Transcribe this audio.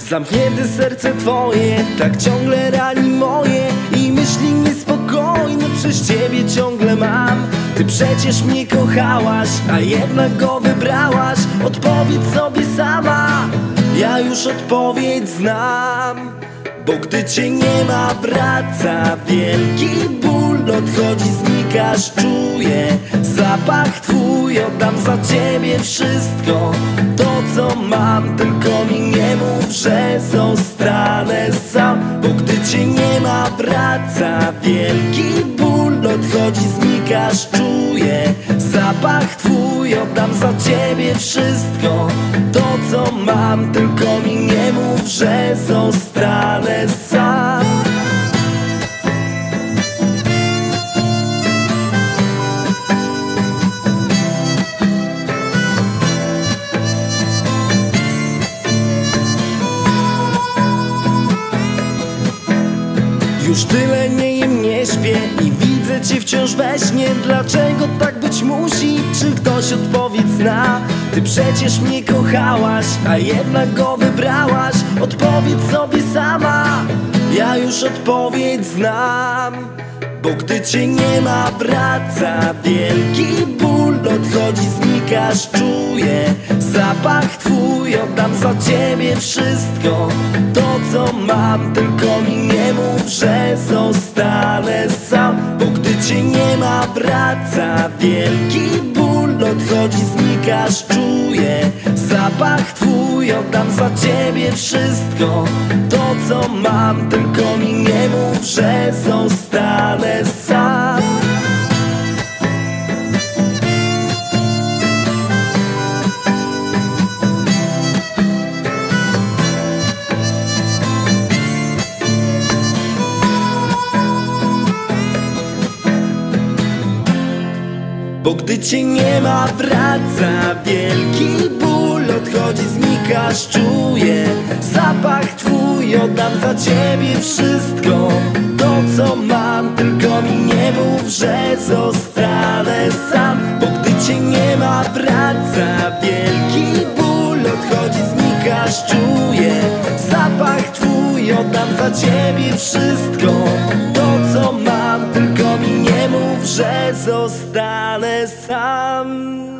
Zamknięte serce twoje tak ciągle rani moje i myśli niespokojne przez ciebie ciągle mam. Ty przecież mnie kochałaś, a jednak go wybrałaś. Odpowiedz sobie sama, ja już odpowiedź znam. Bo gdy cię nie ma, wraca wielki ból. Odchodzi, znikasz, czuję zapach twój. Oddam za ciebie wszystko, to co mam. Tylko mi nie mów, że zostanę sam. Bo gdy cię nie ma, wraca wielki ból. Odchodzi, znikasz, czuję zapach twój. Oddam za ciebie wszystko, to co mam. Tylko mi nie mów, że zostanę sam. Już tyle nie jem, nie śpię i widzę cię wciąż we śnie. Dlaczego tak być musi? Czy ktoś odpowiedź zna? Ty przecież mnie kochałaś, a jednak go wybrałaś. Odpowiedz sobie sama, ja już odpowiedź znam. Bo gdy cię nie ma, wraca wielki ból. Odchodzi, znikasz, czuję zapach twój. Oddam za ciebie wszystko, to co mam. Tylko mi nie mów, że zostanę sam. Bo gdy cię nie ma, wraca wielki ból. Odchodzi, znikasz, czuję zapach twój. Oddam za ciebie wszystko, to co mam. Tylko mi nie mów, że zostanę sam. Bo gdy cię nie ma, wraca wielki ból. Odchodzi, znikasz, czuję zapach twój. Oddam za ciebie wszystko, to co mam. Tylko mi nie mów, że zostanę sam. Bo gdy cię nie ma, wraca wielki ból. Odchodzi, znikasz, czuję zapach twój. Oddam za ciebie wszystko, to co mam. Tylko mi nie mów, że zostanę sam.